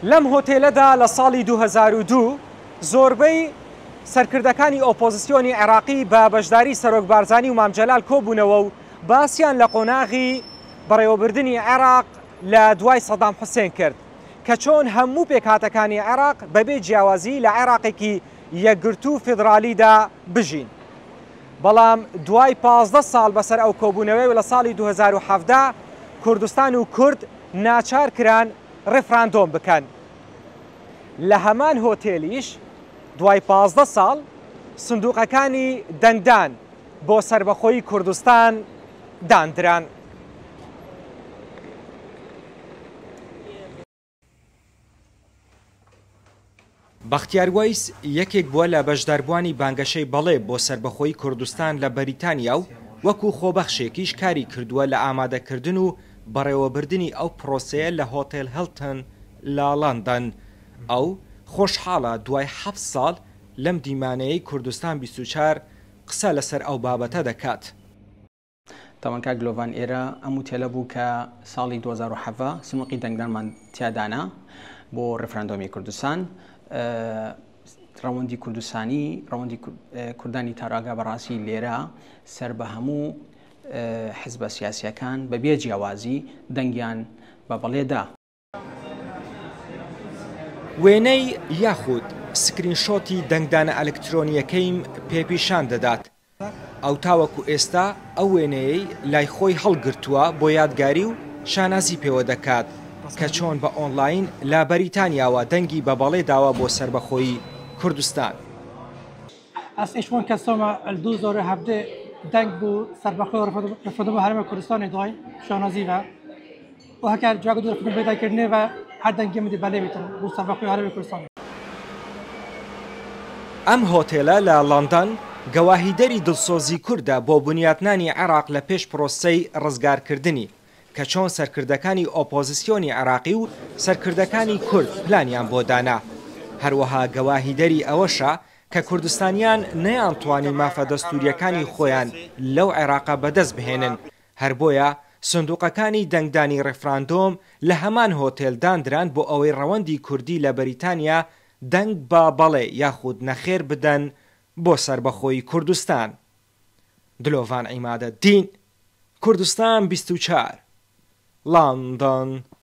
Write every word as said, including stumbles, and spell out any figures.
لەم هۆتێلەدا لە ساڵی دوو هەزار و دوو زۆربەی سەرکردەکانی ئۆپۆزیسیۆنی عێراقی بە بەشداری سەرۆک بارزانی و مامجەلال کۆبوونەوە و باسییان لە قۆناغی بەڕێوەبردننی عێراق لە دوای سەدام حوسێن کرد کە چۆن هەموو پێکهاتەکانی عێراق بەبێ جیاوازی لە عێراقێکی یەکگرتو و فیدرالیدا بژین. بەڵام دوای پازدە ساڵ بەسەر ئەو کۆبوونەوەی لە ساڵی دوو هەزار و هەڤدا کوردستان و کورد ناچار کران ڕێفراندۆم بکەن. لە هەمان هۆتێلیش دوای پازدە ساڵ سندوقەکانی دەنگدان بۆ سربەخۆیی کوردستان داندران. بەختیار وەیس یەکێک بووە لە بەشداربوانی بانگەشەی بەڵێ بۆ سربەخۆیی کوردستان لە بەریتانیا و وەکو خۆبەخشێکیش کاری کردووە لە ئامادەکردن و بەڕێوەبردننی ئەو پرۆسەیە لە هۆتێل هیلتن لە لەندەن. ئەو خۆشحاڵە دوای حەفت ساڵ لەم دیمانەیەی کوردستان بیست و چوار قسە لەسەر ئەو بابەتە دەکات. تاوانکە گلۆڤان ئێرە ئەم وتێلە بوو کە ساڵی دوو هەزار و هەڤ سنووقی دەنگدانمان تیادانا بۆ ڕێفراندۆمی کوردستان. ڕەوەندی کوردستانی ڕەوەندی کوردانی تاراگا بەڕاستی لێرە سەر بە هەموو حزبە سیاسیەکان بەبێ جیاوازی دەنگیان بە بەڵێدا. وێنەی یاخود سکرینشۆتی دەنگدانە ئەلکترۆنیەکەیم پێپیشان دەدات. ئەو تاوەکو ئێستا ئەو وێنەیەی لای خۆی هەڵگرتووە بۆ یادگاری و شانازی پێوە دەکات کە چۆن بە ئۆنلاین لا بەریتانیاوە دەنگی بە بەڵێ داوە بۆ سربەخۆیی کوردستان. از ایشون کسام الدو زور هفته دنگ بو سربخوی رفضان هرم کردستان دای شانازی و و هکر جواب دو رفضان پیدا کردنه و هر دنگی مدی بله بیتن بو سربخوی هرم کردستان. ئەم هۆتێلە لە لەندەن گەواهیدەری دڵسۆزی کووردە بۆ بنیاتنانی عێراق لە پێش پرۆسەی ڕزگارکردنی کە چۆن سەرکردەکانی ئۆپۆزیسیۆنی عێراقی و سەرکردەکانی کورد پلانیان بۆ دانا. هەروەها گەواهیدەری ئەوەشە کە کوردستانیان نەیانتوانی مافە دەستوریەکانی خۆیان لەو عێراقە بەدەست بهێنن. هەر بۆیە سندوقەکانی دەنگدانی ڕێفراندۆم لە هەمان هۆتێل داندران بۆ ئەوەی ڕەوەندی کوردی لە بەریتانیا دەنگ بە بەڵێ یاخود نەخێر بدەن بۆ سربەخۆیی کوردستان. دلۆڤان عیمادەدین، کوردستان بیست و چوار، لەندەن.